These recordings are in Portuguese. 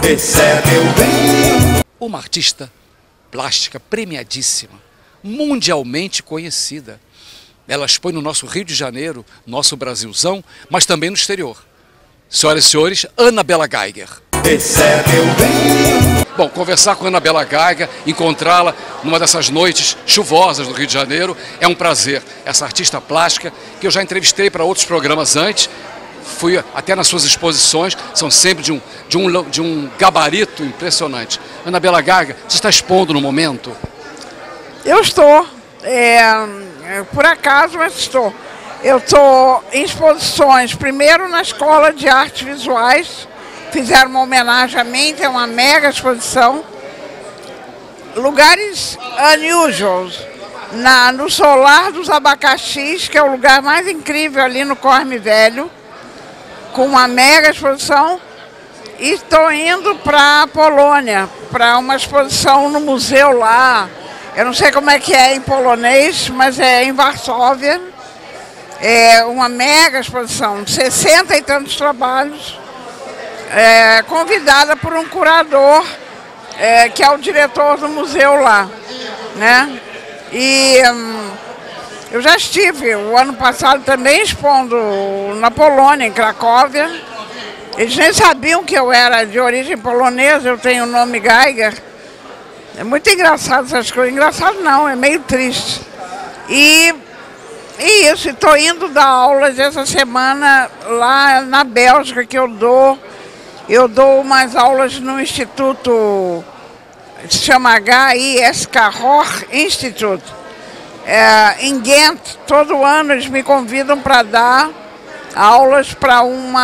Esse é meu bem. Uma artista plástica premiadíssima, mundialmente conhecida. Ela expõe no nosso Rio de Janeiro, nosso Brasilzão, mas também no exterior. Senhoras e senhores, Anabela Geiger. Esse é meu bem. Bom, conversar com a Anabela Geiger, encontrá-la numa dessas noites chuvosas do Rio de Janeiro, é um prazer. Essa artista plástica, que eu já entrevistei para outros programas antes, fui até nas suas exposições, são sempre de um gabarito impressionante. Anabela Geiger, você está expondo no momento? Eu estou, por acaso, mas estou. Eu estou em exposições, primeiro na Escola de Artes Visuais, fizeram uma homenagem a mim, tem uma mega exposição. Lugares unusuals, no Solar dos Abacaxis, que é o lugar mais incrível ali no Corme Velho, com uma mega exposição. E estou indo para a Polônia, para uma exposição no museu lá. Eu não sei como é que é em polonês, mas é em Varsóvia. É uma mega exposição, 60 e tantos trabalhos, convidada por um curador, que é o diretor do museu lá, né? E eu já estive o ano passado também expondo na Polônia, em Cracóvia. Eles nem sabiam que eu era de origem polonesa, eu tenho o nome Geiger. É muito engraçado essas coisas. Engraçado não, é meio triste. E isso, estou indo dar aulas essa semana lá na Bélgica, que eu dou umas aulas no instituto, se chama HISK Rohr Institute, em Ghent. Todo ano eles me convidam para dar aulas para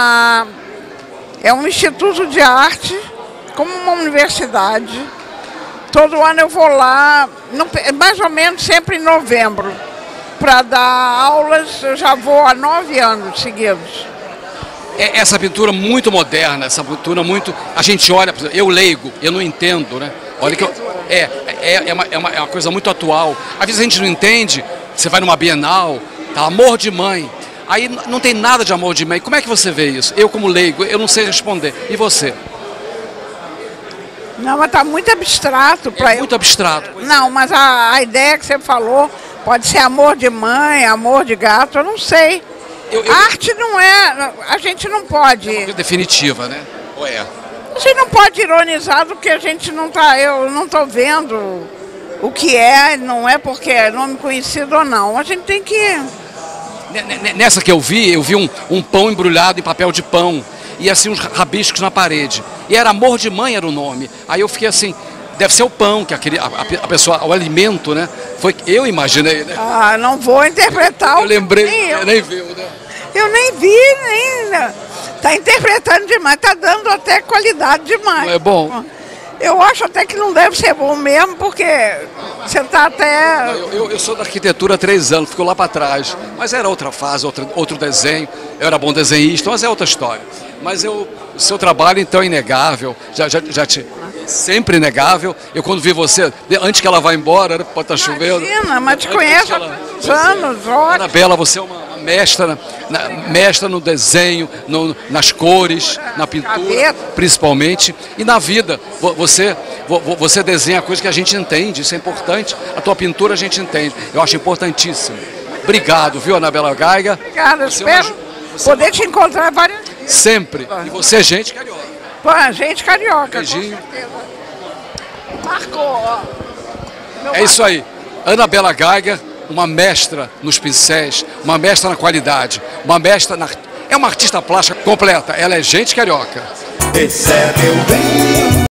um instituto de arte, como uma universidade. Todo ano eu vou lá, mais ou menos sempre em novembro, para dar aulas. Eu já vou há 9 anos seguidos. Essa pintura muito moderna, essa pintura muito... A gente olha, eu leigo, eu não entendo, né? Olha que é uma coisa muito atual. Às vezes a gente não entende, você vai numa Bienal, tá, amor de mãe. Aí não tem nada de amor de mãe. Como é que você vê isso? Eu como leigo, eu não sei responder. E você? Não, mas está muito abstrato. Muito abstrato. Não, mas a ideia que você falou pode ser amor de mãe, amor de gato, eu não sei. Arte não é... A gente não pode... É uma definitiva, né? Ou é? A gente não pode ironizar do que a gente não está... Eu não estou vendo o que é, não é porque é nome conhecido ou não. A gente tem que... Nessa que eu vi um pão embrulhado em papel de pão. E assim uns rabiscos na parede. E era amor de mãe, era o nome. Aí eu fiquei assim, deve ser o pão, que a pessoa, o alimento, né? Foi que eu imaginei, né? Ah, não vou interpretar. Eu lembrei, nem viu, né? Eu nem vi, nem... Tá interpretando demais, tá dando até qualidade demais. Não é bom? Eu acho até que não deve ser bom mesmo, porque você tá até... Não, eu sou da arquitetura há 3 anos, ficou lá para trás. Mas era outra fase, outro desenho. Eu era bom desenhista, mas é outra história. Mas o seu trabalho, então, é inegável. Sempre inegável. Eu, quando vi você, antes que ela vá embora, pode estar chovendo. Imagina, mas te conheço há muitos anos, ótimo. Anabela, você é uma mestra no desenho, nas cores, na pintura, principalmente. E na vida, você desenha coisas que a gente entende, isso é importante. A tua pintura a gente entende. Eu acho importantíssimo. Obrigado, viu, Anabela Geiger? Obrigada, espero poder te encontrar várias vezes. Sempre. E você é gente carioca. Pô, gente carioca, beijinho. Com certeza. Marcou. É isso aí. Anabela Geiger, uma mestra nos pincéis, uma mestra na qualidade, é uma artista plástica completa. Ela é gente carioca. Esse é meu bem.